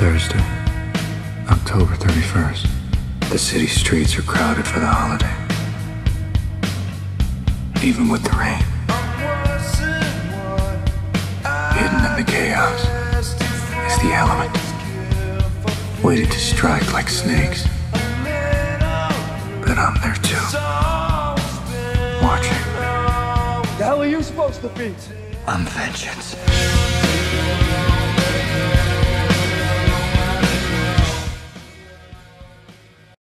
Thursday, October 31st. The city streets are crowded for the holiday. Even with the rain. Hidden in the chaos is the element, waiting to strike like snakes. But I'm there too, watching. The hell are you supposed to be? I'm vengeance.